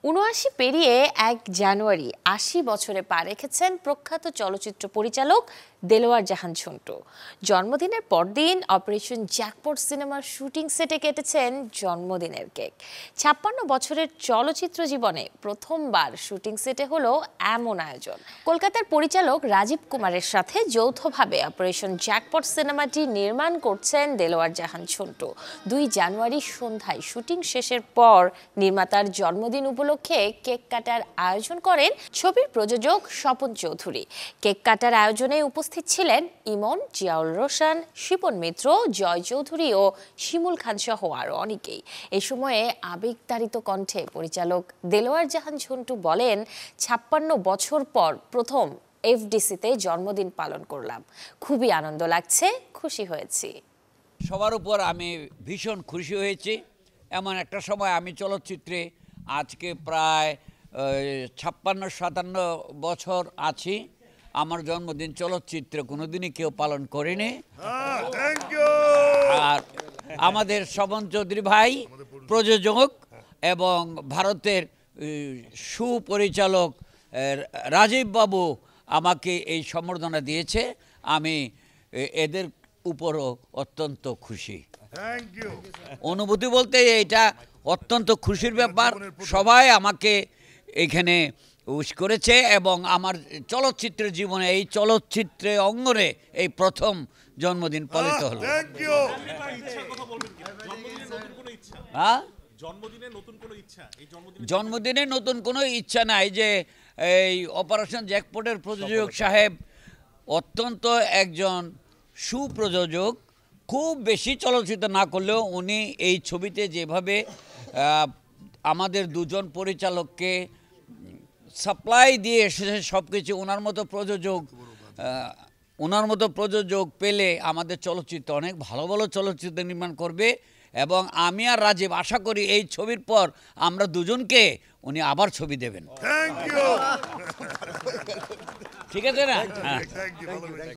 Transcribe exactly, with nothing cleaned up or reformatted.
উনআশি পেরিয়ে এক জানুয়ারি আশি বছরে পা রেখেছেন প্রখ্যাত চলচ্চিত্র পরিচালক দেলোয়ার জাহান ঝন্টু। জন্মদিনের পরদিন অপারেশন জ্যাকপট সিনেমার শুটিং সেটে কেটেছেন জন্মদিনের কেক। ছাপ্পান্ন বছরের চলচ্চিত্র জীবনে প্রথমবার শুটিং সেটে হলো এমন আয়োজন। কলকাতার পরিচালক রাজীব কুমারের সাথে যৌথভাবে অপারেশন জ্যাকপট সিনেমাটি নির্মাণ করছেন দেলোয়ার জাহান ঝন্টু। দুই জানুয়ারি সন্ধ্যায় শুটিং শেষের পর নির্মাতার জন্মদিন উপলক্ষে কেক কাটার আয়োজন করেন ছবির প্রযোজক স্বপন চৌধুরী। কেক কাটার আয়োজনে উপস্থিত ছিলেন ইমন, জিয়াউল রোশন, শিপন মিত্র, জয় চৌধুরী ও শিমুল খান সহ আরো অনেকেই। এই সময়ে আবেগতাড়িত কণ্ঠে পরিচালক দেলোয়ার জাহান ঝন্টু বলেন, ছাপ্পান্ন বছর পর প্রথম এফডিসিতে জন্মদিন পালন করলাম। খুবই আনন্দ লাগছে, খুশি হয়েছি। সবার উপর আমি ভীষণ খুশি হয়েছি। এমন একটা সময় আমি চলচ্চিত্রে আজকে প্রায় ছাপ্পান্ন সাতান্ন বছর আছি। আমার জন্মদিন চলচ্চিত্রে কোনোদিনই কেউ পালন করেনি। আর আমাদের স্বপন চৌধুরী ভাই প্রযোজক এবং ভারতের সুপরিচালক রাজীব বাবু আমাকে এই সম্বর্ধনা দিয়েছে। আমি এদের উপরও অত্যন্ত খুশি। অনুভূতি বলতে এটা অত্যন্ত খুশির ব্যাপার। সবাই আমাকে এখানে উইশ করেছে এবং আমার চলচ্চিত্র জীবনে এই চলচ্চিত্রে অঙ্গনে এই প্রথম জন্মদিন পালিত হলো। জন্মদিনে নতুন কোনো ইচ্ছা নাই। যে এই অপারেশন জ্যাকপটের প্রযোজক সাহেব অত্যন্ত একজন সুপ্রযোজক। খুব বেশি চলচ্চিত্র না করলেও উনি এই ছবিতে যেভাবে আমাদের দুজন পরিচালককে সাপ্লাই দিয়ে এসেছে সব কিছু, ওনার মতো প্রযোজক ওনার মতো প্রযোজক পেলে আমাদের চলচ্চিত্র অনেক ভালো ভালো চলচ্চিত্র নির্মাণ করবে। এবং আমি আর রাজীব আশা করি এই ছবির পর আমরা দুজনকে উনি আবার ছবি দেবেন। ঠিক আছে না?